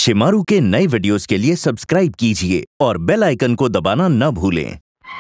शिमारू के नए वीडियोस के लिए सब्सक्राइब कीजिए और बेल आइकन को दबाना न भूलें।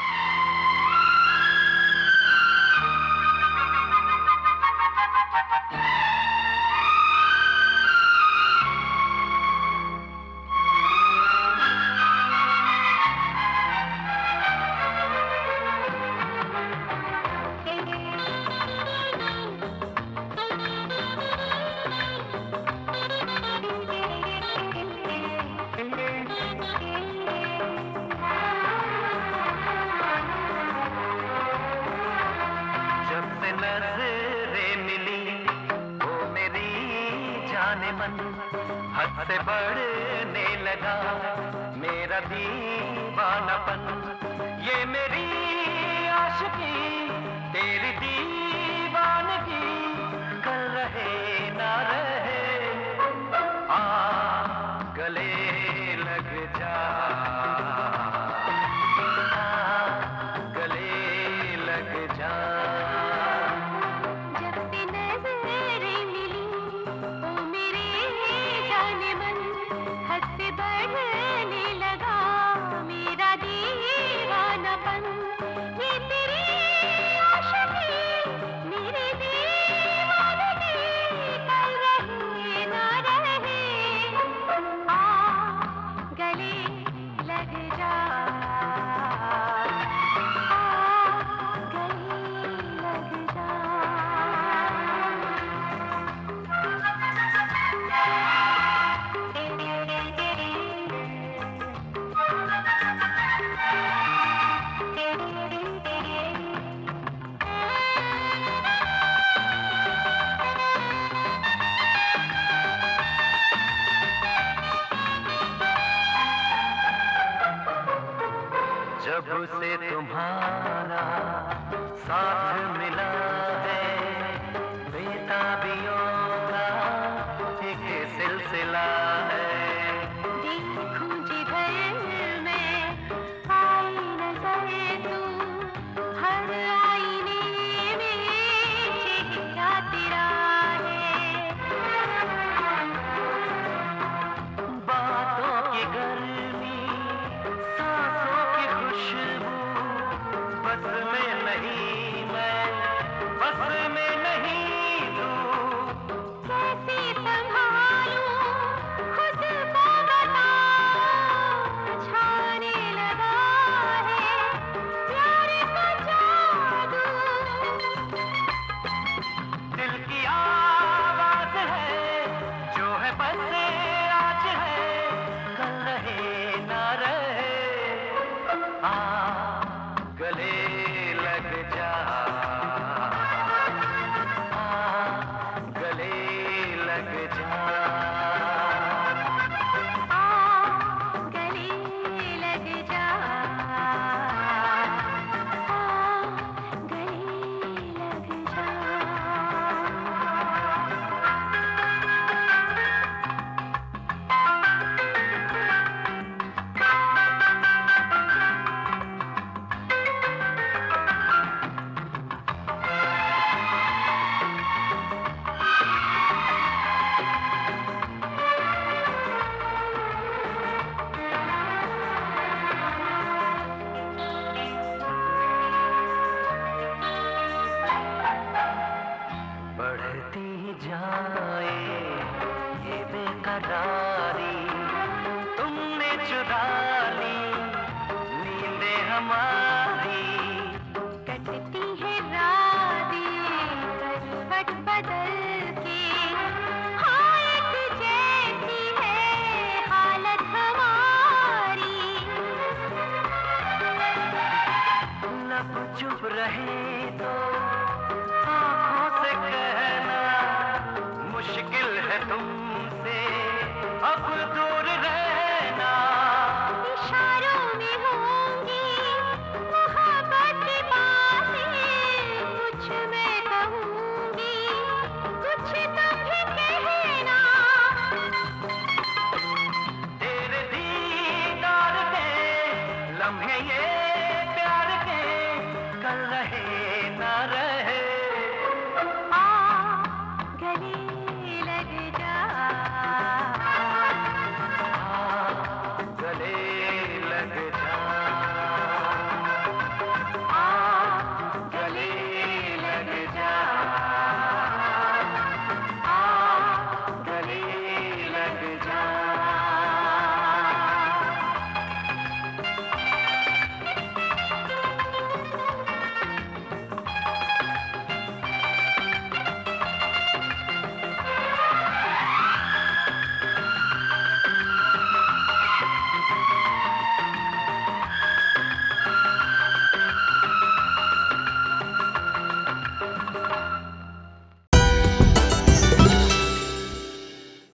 नज़रें मिली वो मेरी जाने मन, हद से बढ़ने लगा मेरा दीवानापन। ये मेरी आशिकी तेरी दीवानगी, कल रहे ना रहे आ गले लग जा, गले लग जा। बढ़ने लगा मेरा दीवानापन, ये तेरी आशिकी मेरी दीवानगी, कल रहे ना रहे आ गले लग जा, आ गले लग जा। जब से तुम्हारा साथ मिला है